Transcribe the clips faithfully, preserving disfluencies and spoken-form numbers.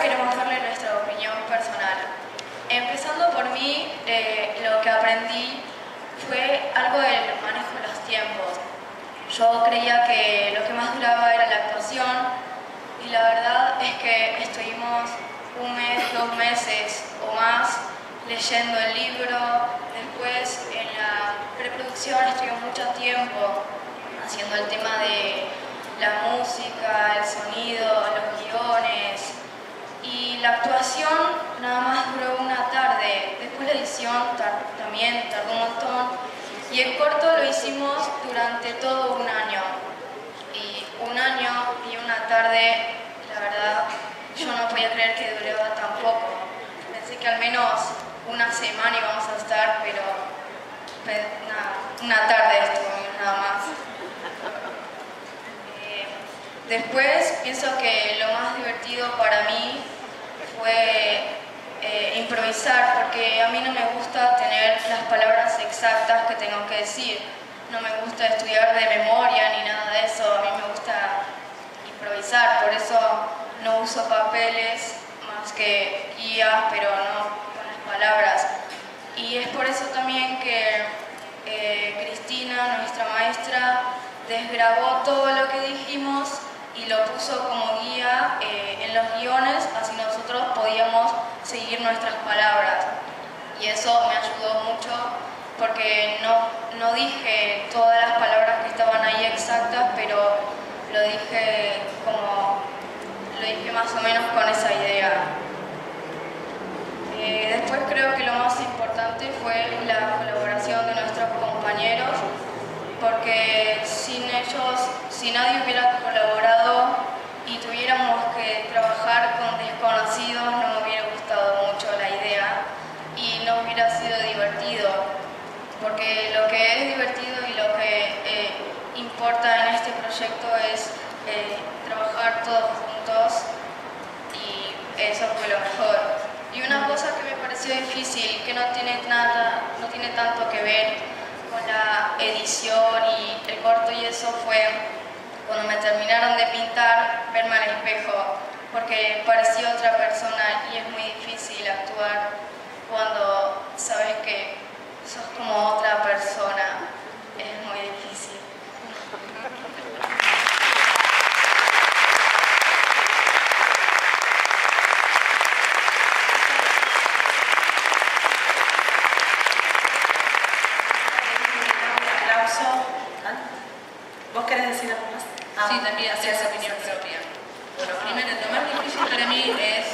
queremos darle nuestra opinión personal. Empezando por mí, eh, lo que aprendí fue algo del manejo de los tiempos. Yo creía que lo que más duraba era la actuación y la verdad es que estuvimos un mes, dos meses o más leyendo el libro. Después en la preproducción estuvimos mucho tiempo haciendo el tema de la música, el sonido, los guiones, y la actuación nada más duró una tarde. Después la edición tar también tardó un montón, y el corto lo hicimos durante todo un año, y un año y una tarde, la verdad yo no podía creer que duraba tan poco. Pensé que al menos una semana íbamos a estar, pero nada, una tarde estuvimos nada más. Después, pienso que lo más divertido para mí fue eh, improvisar, porque a mí no me gusta tener las palabras exactas que tengo que decir. No me gusta estudiar de memoria ni nada de eso, a mí me gusta improvisar, por eso no uso papeles más que guías, pero no con las palabras. Y es por eso también que eh, Cristina, nuestra maestra, desgrabó todo lo que dijimos y lo puso como guía eh, en los guiones, así nosotros podíamos seguir nuestras palabras. Y eso me ayudó mucho porque no, no dije todas las palabras que estaban ahí exactas, pero lo dije como, lo dije más o menos con esa idea. Eh, después creo que lo más importante fue la colaboración de nuestros compañeros, porque sin ellos, si nadie hubiera colaborado y tuviéramos que trabajar con desconocidos, no me hubiera gustado mucho la idea y no hubiera sido divertido, porque lo que es divertido y lo que eh, importa en este proyecto es eh, trabajar todos juntos, y eso fue lo mejor. Y una cosa que me pareció difícil, que no tiene, nada, no tiene tanto que ver con la edición y el corto y eso, fue cuando me terminaron de pintar, verme al espejo, porque parecía otra persona y es muy difícil actuar cuando sabes que sos como otra persona, es muy difícil. ¿Vos querés decir algo más? Ah, sí, también hacer esa opinión propia. Bueno, primero, lo más difícil para mí es...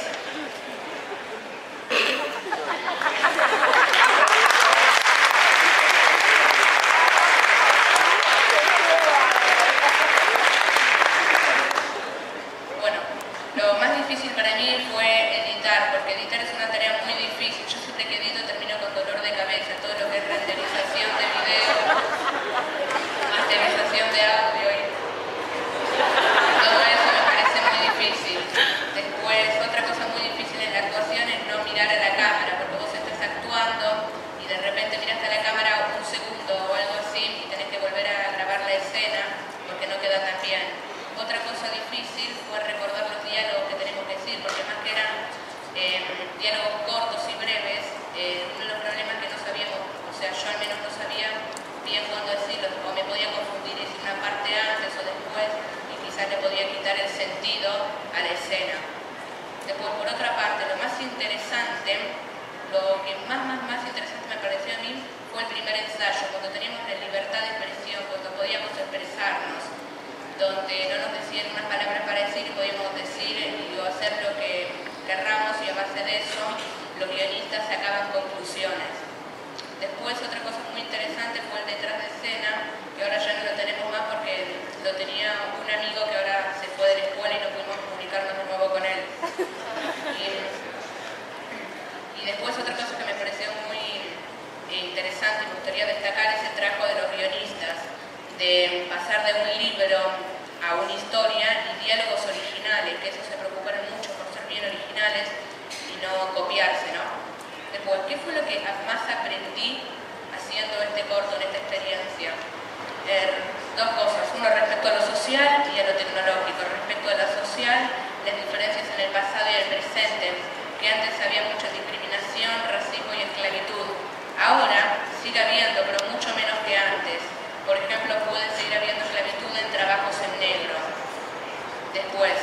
Bueno, lo más difícil para mí fue editar, porque editar es una tarea muy difícil. Yo siempre que edito termino con dolor de cabeza, todo lo que es renderización de video, masterización de audio y todo eso me parece muy difícil. Después, otra cosa muy difícil en la actuación es no mirar a la cámara, porque vos estás actuando y de repente miraste a la cámara un segundo o algo así y tenés que volver a grabar la escena porque no queda tan bien. Otra cosa difícil fue recordar los diálogos que tenemos que decir, porque más que eran eh, diálogos cortos y breves, eh, uno de los problemas que no sabíamos, o sea, yo al menos no sabía bien cuándo decirlo, o me podía confundir y decir una parte antes o después, y quizás le podía quitar el sentido a la escena. Después, por otra parte, lo más interesante, lo que más, más, más interesante me pareció a mí fue el primer ensayo, cuando teníamos la libertad de expresión, cuando podíamos expresarnos, donde no nos decían unas palabras para decir y podíamos decir y o hacer lo que querramos, y a base de eso los guionistas sacaban conclusiones. Después, otra cosa muy interesante fue el detrás de escena, que ahora ya no lo tenemos más porque lo tenía un amigo que ahora se fue de la escuela y no pudimos comunicarnos de nuevo con él. Y, y después, otra cosa que me pareció muy interesante y me gustaría destacar es el trabajo de los guionistas, de pasar de un libro a una historia y diálogos originales, que eso se preocuparon mucho por ser bien originales y no copiarse, ¿no? Después, ¿qué fue lo que más aprendí haciendo este corto en esta experiencia? Eh, dos cosas, uno respecto a lo social y a lo tecnológico. Respecto a lo social, las diferencias en el pasado y el presente. que antes había mucha discriminación, racismo y esclavitud. Ahora sigue habiendo, pero mucho menos que antes. Por ejemplo, puede seguir habiendo esclavitud en trabajos en negro. Después,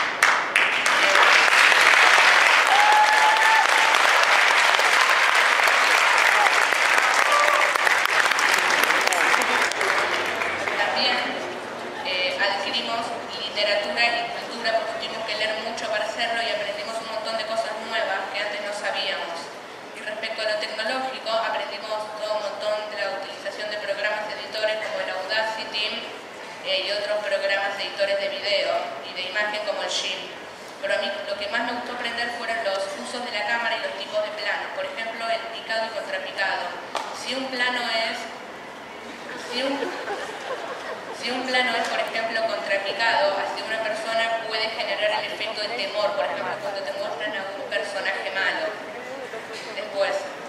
también eh, adquirimos literatura y cultura porque tuvimos que leer mucho para hacerlo y aprendimos un montón de cosas nuevas que antes no sabíamos. Y respecto a lo tecnológico, aprendimos todo un montón de la utilización de programas editores como el Audacity eh, y otros programas editores de video y de imagen como el GIMP. Pero a mí lo que más me gustó aprender fueron los usos de la cámara y los tipos de planos. Por ejemplo, el picado y contrapicado. Si un plano es... Si un, si un plano es, por ejemplo, contrapicado, así una persona puede generar el efecto de temor, por ejemplo, cuando te muestran a un personaje malo. Después,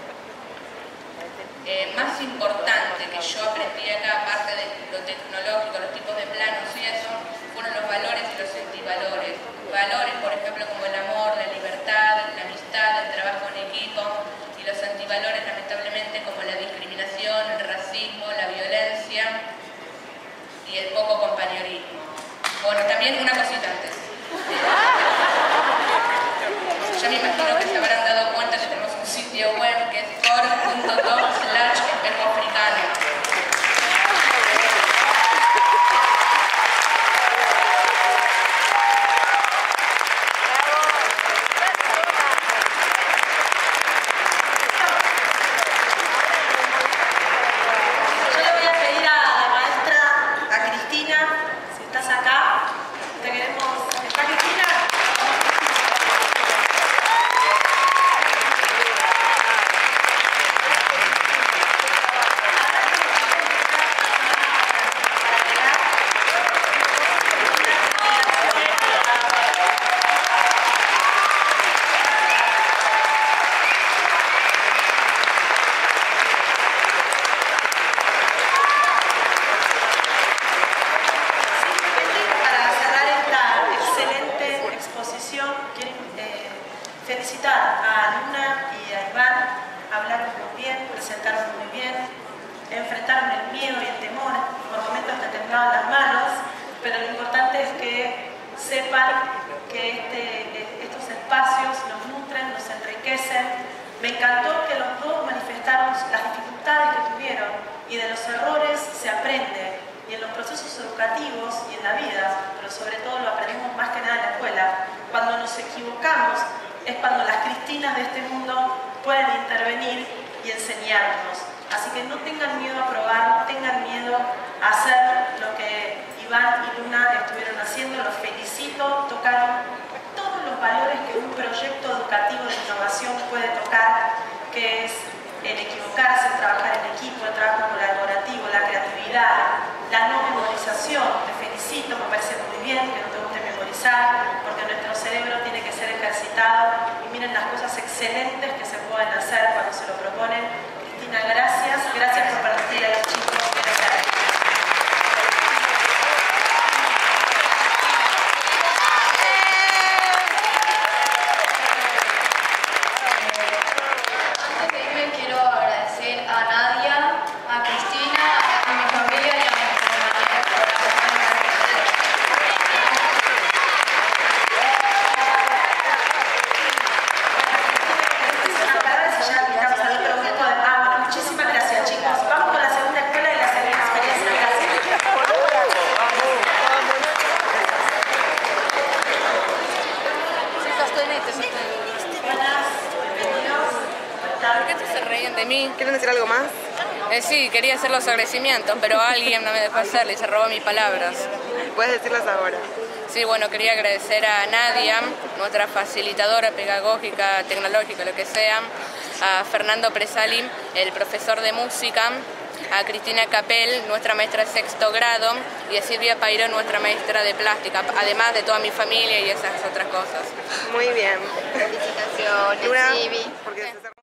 eh, más importante que yo aprendí acá, aparte de lo tecnológico, los tipos de planos y eso, fueron los valores y los antivalores. Valores, por ejemplo, como el amor, la libertad, la amistad, el trabajo en equipo, y los antivalores, lamentablemente, como la discriminación, el racismo, la violencia y el poco compañerismo. Bueno, también una cosita antes. Ya me imagino que se habrán dado cuenta que tenemos un sitio web que es core punto com slash espejo africano. Felicitar a Luna y a Iván, hablaron muy bien, presentaron muy bien, enfrentaron el miedo y el temor, por momentos te temblaban las manos, pero lo importante es que sepan que este, estos espacios nos nutren, nos enriquecen. Me encantó que los dos manifestaron las dificultades que tuvieron y de los errores se aprende, y en los procesos educativos y en la vida, pero sobre todo lo aprendemos más que nada en la escuela. Cuando nos equivocamos es cuando las Cristinas de este mundo pueden intervenir y enseñarnos. Así que no tengan miedo a probar, no tengan miedo a hacer lo que Iván y Luna estuvieron haciendo. Los felicito, tocaron todos los valores que un proyecto educativo de innovación puede tocar, que es el equivocarse, el trabajar en equipo, el trabajo colaborativo, la creatividad, la no memorización. Te felicito, me parece muy bien que no te guste memorizar, porque nuestro cerebro tiene que ser ejercitado, y miren las cosas excelentes que se pueden hacer cuando se lo proponen. Cristina, gracias, gracias por partir a los chicos. Gracias. Antes de irme quiero agradecer a Nadia, a Cristina, a mi familia y a mis compañeros por acompañarme. Muchísimas gracias, chicos. Vamos con la segunda escuela y la segunda experiencia. Gracias. Buenas, bienvenidos. ¿Por qué se reían de mí? ¿Quieren decir algo más? Eh, sí, quería hacer los agradecimientos, pero alguien no me dejó hacerlo y se robó mis palabras. Puedes decirlas ahora. Sí, bueno, quería agradecer a Nadia, nuestra facilitadora pedagógica, tecnológica, lo que sea, a Fernando Presali, el profesor de música, a Cristina Capel, nuestra maestra de sexto grado, y a Silvia Pairó, nuestra maestra de plástica, además de toda mi familia y esas otras cosas. Muy bien. Felicitaciones, Luna, Ivy. porque